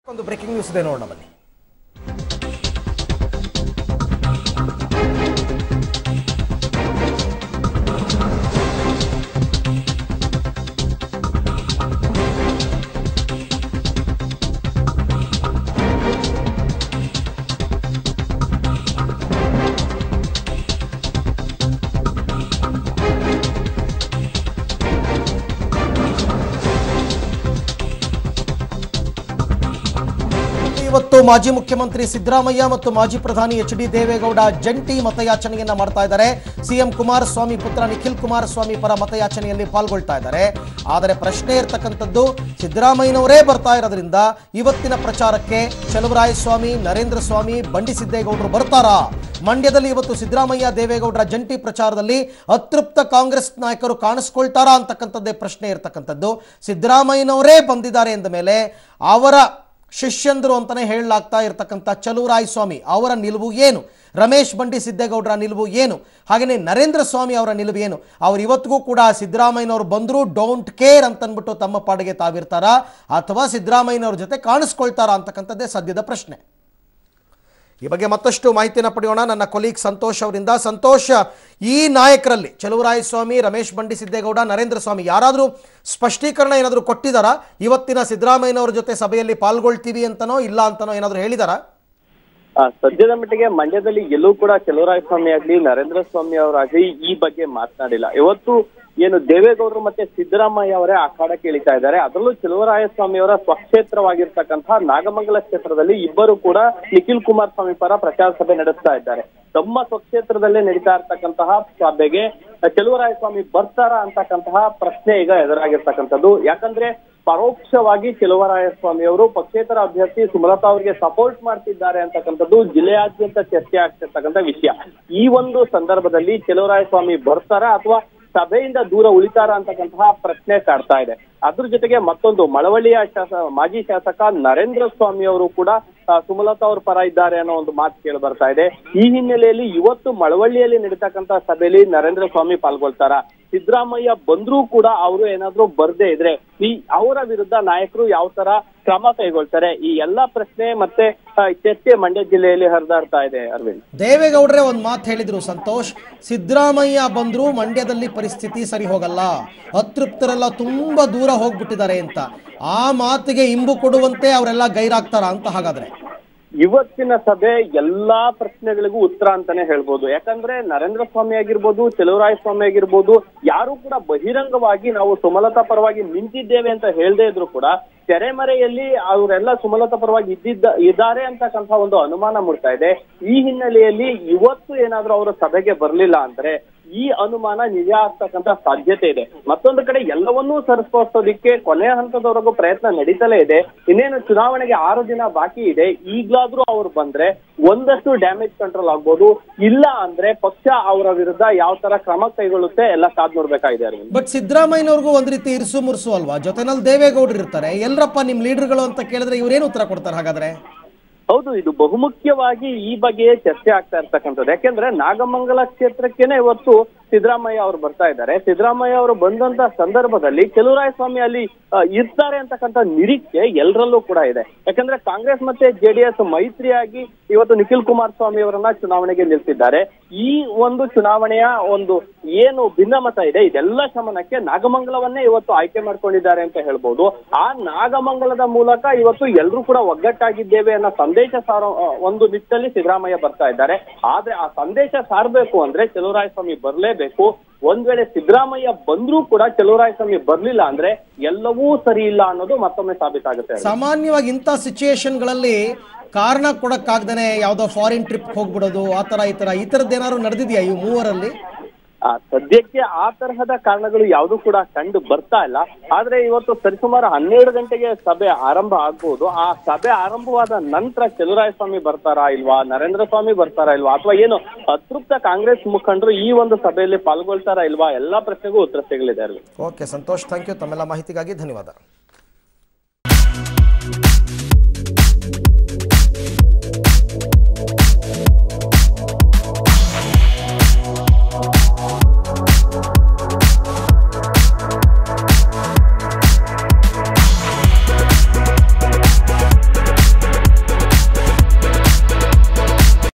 ಒಂದು breaking news ಇದೆ ನೋಡೋಣ ಬನ್ನಿ. ಇವತ್ತು ಮಾಜಿ ಮುಖ್ಯಮಂತ್ರಿ ಸಿದ್ದರಾಮಯ್ಯ ಮತ್ತು ಮಾಜಿ ಪ್ರಧಾನಿ ಎಚ್.ಡಿ. ದೇವೇಗೌಡ ಜಂಟಿ ಮತಯಾಚನೆಯನ್ನ ಮಾಡ್ತಾ ಇದ್ದಾರೆ. ಸಿಎಂ ಕುಮಾರಸ್ವಾಮಿ ಪುತ್ರ ನಿಖಿಲ್ ಕುಮಾರಸ್ವಾಮಿ ಪರ ಮತಯಾಚನೆಯಲ್ಲಿ ಪಾಲ್ಗೊಳ್ತಾ ಇದ್ದಾರೆ. ಆದರೆ ಪ್ರಶ್ನೆ ಇರತಕ್ಕಂಥದ್ದು, ಸಿದ್ದರಾಮಯ್ಯನವರೇ ಬರ್ತಾ ಇರೋದ್ರಿಂದ ಇವತ್ತಿನ ಪ್ರಚಾರಕ್ಕೆ ಚಲುವರಾಯಸ್ವಾಮಿ, ನರೇಂದ್ರ ಸ್ವಾಮಿ, ಬಂಡಿ ಸಿದ್ದೇಗೌಡರು ಬರ್ತಾರಾ? ಮಂಡ್ಯದಲ್ಲಿ ಇವತ್ತು ಸಿದ್ದರಾಮಯ್ಯ ದೇವೇಗೌಡರ ಜಂಟಿ ಪ್ರಚಾರದಲ್ಲಿ ಅತೃಪ್ತ ಕಾಂಗ್ರೆಸ್ ನಾಯಕರು ಕಾಣಿಸ್ಕೊಳ್ತಾರಾ ಅಂತಕ್ಕಂಥದ್ದೇ ಪ್ರಶ್ನೆ ಇರತಕ್ಕಂಥದ್ದು. ಸಿದ್ದರಾಮಯ್ಯನವರೇ ಬಂದಿದ್ದಾರೆ ಎಂದ ಮೇಲೆ ಅವರ ಶಿಷ್ಯಂದರು ಅಂತಾನೆ ಹೇಳಲಾಗ್ತಾ ಇರತಕ್ಕಂಥ ಚಲುವರಾಯಸ್ವಾಮಿ ಅವರ ನಿಲುವು ಏನು, ರಮೇಶ್ ಬಂಡಿ ಸಿದ್ದೇಗೌಡರ ನಿಲುವು ಏನು, ಹಾಗೆಯೇ ನರೇಂದ್ರ ಸ್ವಾಮಿ ಅವರ ನಿಲುವು ಏನು? ಅವರು ಇವತ್ತಿಗೂ ಕೂಡ ಸಿದ್ದರಾಮಯ್ಯನವರು ಬಂದರೂ ಡೋಂಟ್ ಕೇರ್ ಅಂತಂದ್ಬಿಟ್ಟು ತಮ್ಮ ಪಾಡಿಗೆ ತಾವಿರ್ತಾರಾ ಅಥವಾ ಸಿದ್ದರಾಮಯ್ಯನವ್ರ ಜೊತೆ ಕಾಣಿಸ್ಕೊಳ್ತಾರಾ ಅಂತಕ್ಕಂಥದ್ದೇ ಸದ್ಯದ ಪ್ರಶ್ನೆ. ಈ ಬಗ್ಗೆ ಮತ್ತಷ್ಟು ಮಾಹಿತಿಯನ್ನು ಪಡೆಯೋಣ ನನ್ನ ಕೊಲೀಗ್ ಸಂತೋಷ್ ಅವರಿಂದ. ಸಂತೋಷ್, ಈ ನಾಯಕರಲ್ಲಿ ಚಲುವರಾಯಸ್ವಾಮಿ, ರಮೇಶ್ ಬಂಡಿ ಸಿದ್ದೇಗೌಡ, ನರೇಂದ್ರ ಸ್ವಾಮಿ ಯಾರಾದರೂ ಸ್ಪಷ್ಟೀಕರಣ ಏನಾದರೂ ಕೊಟ್ಟಿದ್ದಾರಾ? ಇವತ್ತಿನ ಸಿದ್ದರಾಮಯ್ಯನವರ ಜೊತೆ ಸಭೆಯಲ್ಲಿ ಪಾಲ್ಗೊಳ್ತೀವಿ ಅಂತನೋ ಇಲ್ಲ ಅಂತನೋ ಏನಾದರೂ ಹೇಳಿದಾರಾ? ಸದ್ಯದ ಮಟ್ಟಿಗೆ ಮಂಡ್ಯದಲ್ಲಿ ಎಲ್ಲೂ ಕೂಡ ಚಲುವರಾಯಸ್ವಾಮಿ ಆಗ್ಲಿ ನರೇಂದ್ರ ಸ್ವಾಮಿ ಅವರಾಗ್ಲಿ ಈ ಬಗ್ಗೆ ಮಾತನಾಡಿಲ್ಲ. ಇವತ್ತು ಏನು ದೇವೇಗೌಡರು ಮತ್ತೆ ಸಿದ್ದರಾಮಯ್ಯ ಅವರೇ ಅಖಾಡಕ್ಕೆ ಇಳಿತಾ ಇದ್ದಾರೆ. ಅದರಲ್ಲೂ ಚಲುವರಾಯಸ್ವಾಮಿ ಅವರ ಸ್ವಕ್ಷೇತ್ರವಾಗಿರ್ತಕ್ಕಂತಹ ನಾಗಮಂಗಲ ಕ್ಷೇತ್ರದಲ್ಲಿ ಇಬ್ಬರು ಕೂಡ ನಿಖಿಲ್ ಕುಮಾರಸ್ವಾಮಿ ಪರ ಪ್ರಚಾರ ಸಭೆ ನಡೆಸ್ತಾ ಇದ್ದಾರೆ. ತಮ್ಮ ಸ್ವಕ್ಷೇತ್ರದಲ್ಲೇ ನಡೀತಾ ಇರ್ತಕ್ಕಂತಹ ಸಭೆಗೆ ಚಲುವರಾಯಸ್ವಾಮಿ ಬರ್ತಾರಾ ಅಂತಕ್ಕಂತಹ ಪ್ರಶ್ನೆ ಈಗ ಎದುರಾಗಿರ್ತಕ್ಕಂಥದ್ದು. ಯಾಕಂದ್ರೆ ಪರೋಕ್ಷವಾಗಿ ಚಲುವರಾಯಸ್ವಾಮಿ ಅವರು ಪಕ್ಷೇತರ ಅಭ್ಯರ್ಥಿ ಸುಮಲತಾ ಅವರಿಗೆ ಸಪೋರ್ಟ್ ಮಾಡ್ತಿದ್ದಾರೆ ಅಂತಕ್ಕಂಥದ್ದು ಜಿಲ್ಲೆಯಾದ್ಯಂತ ಚರ್ಚೆ ಆಗ್ತಿರ್ತಕ್ಕಂಥ ವಿಷಯ. ಈ ಒಂದು ಸಂದರ್ಭದಲ್ಲಿ ಚಲುವರಾಯಸ್ವಾಮಿ ಬರ್ತಾರಾ ಅಥವಾ ಸಭೆಯಿಂದ ದೂರ ಉಳಿತಾರ ಅಂತಕ್ಕಂತಹ ಪ್ರಶ್ನೆ ಕಾಡ್ತಾ ಇದೆ. ಅದ್ರ ಜೊತೆಗೆ ಮತ್ತೊಂದು ಮಳವಳ್ಳಿಯ ಮಾಜಿ ಶಾಸಕ ನರೇಂದ್ರ ಸ್ವಾಮಿ ಅವರು ಕೂಡ ಸುಮಲತಾ ಅವ್ರ ಪರ ಇದ್ದಾರೆ ಅನ್ನೋ ಒಂದು ಮಾತು ಕೇಳಿ ಬರ್ತಾ ಇದೆ. ಈ ಹಿನ್ನೆಲೆಯಲ್ಲಿ ಇವತ್ತು ಮಳವಳ್ಳಿಯಲ್ಲಿ ನಡೀತಕ್ಕಂತ ಸಭೆಯಲ್ಲಿ ನರೇಂದ್ರ ಸ್ವಾಮಿ ಪಾಲ್ಗೊಳ್ತಾರ? ಸಿದ್ದರಾಮಯ್ಯ ಬಂದ್ರೂ ಕೂಡ ಅವರು ಏನಾದ್ರೂ ಬರ್ದೇ ಇದ್ರೆ ಅವರ ವಿರುದ್ಧ ನಾಯಕರು ಯಾವ ತರ ಕ್ರಮ ಕೈಗೊಳ್ತಾರೆ? ಈ ಎಲ್ಲಾ ಪ್ರಶ್ನೆ ಮತ್ತೆ ಚರ್ಚೆ ಮಂಡ್ಯ ಜಿಲ್ಲೆಯಲ್ಲಿ ಹರಿದಾಡ್ತಾ ಇದೆ. ಅರವಿಂದ್, ದೇವೇಗೌಡರೇ ಒಂದ್ ಮಾತು ಹೇಳಿದ್ರು ಸಂತೋಷ್, ಸಿದ್ದರಾಮಯ್ಯ ಬಂದ್ರು ಮಂಡ್ಯದಲ್ಲಿ ಪರಿಸ್ಥಿತಿ ಸರಿ ಹೋಗಲ್ಲ, ಅತೃಪ್ತರೆಲ್ಲ ತುಂಬಾ ದೂರ ಹೋಗ್ಬಿಟ್ಟಿದ್ದಾರೆ ಅಂತ. ಆ ಮಾತಿಗೆ ಇಂಬು ಕೊಡುವಂತೆ ಅವರೆಲ್ಲ ಗೈರಾಗ್ತಾರ ಅಂತ? ಹಾಗಾದ್ರೆ ಇವತ್ತಿನ ಸಭೆ ಎಲ್ಲಾ ಪ್ರಶ್ನೆಗಳಿಗೂ ಉತ್ತರ ಅಂತಾನೆ ಹೇಳ್ಬೋದು. ಯಾಕಂದ್ರೆ ನರೇಂದ್ರ ಸ್ವಾಮಿ ಆಗಿರ್ಬೋದು, ಚಲುವರಾಯಸ್ವಾಮಿ ಆಗಿರ್ಬೋದು, ಯಾರು ಕೂಡ ಬಹಿರಂಗವಾಗಿ ನಾವು ಸುಮಲತಾ ಪರವಾಗಿ ನಿಂತಿದ್ದೇವೆ ಅಂತ ಹೇಳದೇ ಇದ್ರು ಕೂಡ ತೆರೆಮರೆಯಲ್ಲಿ ಅವರೆಲ್ಲ ಸುಮಲತಾ ಪರವಾಗಿ ಇದ್ದಾರೆ ಅಂತಕ್ಕಂಥ ಒಂದು ಅನುಮಾನ ಮೂಡ್ತಾ ಇದೆ. ಈ ಹಿನ್ನೆಲೆಯಲ್ಲಿ ಇವತ್ತು ಏನಾದ್ರೂ ಅವರು ಸಭೆಗೆ ಬರ್ಲಿಲ್ಲ ಅಂದ್ರೆ ಈ ಅನುಮಾನ ನಿಜ ಆಗ್ತಕ್ಕಂಥ ಸಾಧ್ಯತೆ ಇದೆ. ಮತ್ತೊಂದು ಕಡೆ ಎಲ್ಲವನ್ನೂ ಸರಿಸ್ಕೋಸೋದಿಕ್ಕೆ ಕೊನೆಯ ಹಂತದವರೆಗೂ ಪ್ರಯತ್ನ ನಡೀತಲೇ ಇದೆ. ಇನ್ನೇನು ಚುನಾವಣೆಗೆ 6 ದಿನ ಬಾಕಿ ಇದೆ. ಈಗ್ಲಾದ್ರೂ ಅವ್ರು ಬಂದ್ರೆ ಒಂದಷ್ಟು ಡ್ಯಾಮೇಜ್ ಕಂಟ್ರೋಲ್ ಆಗ್ಬೋದು, ಇಲ್ಲ ಅಂದ್ರೆ ಪಕ್ಷ ಅವರ ವಿರುದ್ಧ ಯಾವ ತರ ಕ್ರಮ ಕೈಗೊಳ್ಳುತ್ತೆ ಎಲ್ಲ ಕಾದ್ ನೋಡ್ಬೇಕಾಗಿದೆ. ಬಟ್ ಸಿದ್ದರಾಮಯ್ಯನವ್ರಿಗೂ ಒಂದ್ ರೀತಿ ಇರ್ಸು ಮುರ್ಸು ಅಲ್ವಾ, ಜೊತೆನಲ್ಲಿ ದೇವೇಗೌಡರು ಇರ್ತಾರೆ. ಎಲ್ಲರಪ್ಪ ನಿಮ್ ಲೀಡರ್ಗಳು ಅಂತ ಕೇಳಿದ್ರೆ ಇವ್ರೇನು ಉತ್ತರ ಕೊಡ್ತಾರೆ ಹಾಗಾದ್ರೆ? ಹೌದು, ಇದು ಬಹುಮುಖ್ಯವಾಗಿ ಈ ಬಗ್ಗೆಯೇ ಚರ್ಚೆ ಆಗ್ತಾ ಇರ್ತಕ್ಕಂಥದ್ದು. ಯಾಕೆಂದ್ರೆ ನಾಗಮಂಗಲ ಕ್ಷೇತ್ರಕ್ಕೇನೆ ಇವತ್ತು ಸಿದ್ದರಾಮಯ್ಯ ಅವರು ಬರ್ತಾ ಇದ್ದಾರೆ. ಸಿದ್ದರಾಮಯ್ಯ ಅವರು ಬಂದಂತ ಸಂದರ್ಭದಲ್ಲಿ ಚಲುವರಾಯಸ್ವಾಮಿ ಅಲ್ಲಿ ಇರ್ತಾರೆ ಅಂತಕ್ಕಂಥ ನಿರೀಕ್ಷೆ ಎಲ್ಲರಲ್ಲೂ ಕೂಡ ಇದೆ. ಯಾಕಂದ್ರೆ ಕಾಂಗ್ರೆಸ್ ಮತ್ತೆ ಜೆಡಿಎಸ್ ಮೈತ್ರಿಯಾಗಿ ಇವತ್ತು ನಿಖಿಲ್ ಕುಮಾರಸ್ವಾಮಿ ಅವರನ್ನ ಚುನಾವಣೆಗೆ ನಿಲ್ಸಿದ್ದಾರೆ. ಈ ಒಂದು ಚುನಾವಣೆಯ ಒಂದು ಏನು ಭಿನ್ನಮತ ಇದೆ ಇದೆಲ್ಲ ಶಮನಕ್ಕೆ ನಾಗಮಂಗಲವನ್ನೇ ಇವತ್ತು ಆಯ್ಕೆ ಮಾಡ್ಕೊಂಡಿದ್ದಾರೆ ಅಂತ ಹೇಳ್ಬೋದು. ಆ ನಾಗಮಂಗಲದ ಮೂಲಕ ಇವತ್ತು ಎಲ್ಲರೂ ಕೂಡ ಒಗ್ಗಟ್ಟಾಗಿದ್ದೇವೆ ಅನ್ನೋ ಸಂದೇಶ ಒಂದು ನಿಟ್ಟಿನಲ್ಲಿ ಸಿದ್ದರಾಮಯ್ಯ ಬರ್ತಾ ಇದ್ದಾರೆ. ಆದ್ರೆ ಆ ಸಂದೇಶ ಸಾರಬೇಕು ಅಂದ್ರೆ ಚಲುವರಾಯಸ್ವಾಮಿ ಬರ್ಲೇಬೇಕು. ಒಂದ್ ವೇಳೆ ಸಿದ್ದರಾಮಯ್ಯ ಬಂದ್ರೂ ಕೂಡ ಚಲುವರಾಯಸ್ವಾಮಿ ಬರ್ಲಿಲ್ಲ ಅಂದ್ರೆ ಎಲ್ಲವೂ ಸರಿ ಇಲ್ಲ ಅನ್ನೋದು ಮತ್ತೊಮ್ಮೆ ಸಾಬೀತಾಗುತ್ತೆ. ಸಾಮಾನ್ಯವಾಗಿ ಇಂಥ ಸಿಚುಯೇಷನ್ಗಳಲ್ಲಿ ಕಾರಣ ಕೊಡಕ್ಕಾಗ್ದೇನೆ ಯಾವ್ದೋ ಫಾರಿನ್ ಟ್ರಿಪ್ ಹೋಗ್ಬಿಡೋದು ಈ ತರದ್ದೇನಾದ್ರು ನಡೆದಿದ್ಯಾ ಈ ಮೂವರಲ್ಲಿ? ಸದ್ಯಕ್ಕೆ ಆ ತರಹದ ಕಾರಣಗಳು ಯಾವುದು ಕೂಡ ಕಂಡು ಬರ್ತಾ ಇಲ್ಲ. ಆದ್ರೆ ಇವತ್ತು ಸರಿಸುಮಾರು 12 ಗಂಟೆಗೆ ಸಭೆ ಆರಂಭ ಆಗ್ಬಹುದು. ಆ ಸಭೆ ಆರಂಭವಾದ ನಂತರ ಚಲುವರಾಯಸ್ವಾಮಿ ಬರ್ತಾರಾ ಇಲ್ವಾ, ನರೇಂದ್ರ ಸ್ವಾಮಿ ಬರ್ತಾರಾ ಇಲ್ವಾ, ಅಥವಾ ಏನು ಅತೃಪ್ತ ಕಾಂಗ್ರೆಸ್ ಮುಖಂಡರು ಈ ಒಂದು ಸಭೆಯಲ್ಲಿ ಪಾಲ್ಗೊಳ್ತಾರಾ ಇಲ್ವಾ, ಎಲ್ಲಾ ಪ್ರಶ್ನೆಗೂ ಉತ್ತರ ಸಿಗಲಿದೆ. Okay Santosh, thank you. ತಮ್ಮೆಲ್ಲ ಮಾಹಿತಿಗಾಗಿ ಧನ್ಯವಾದ.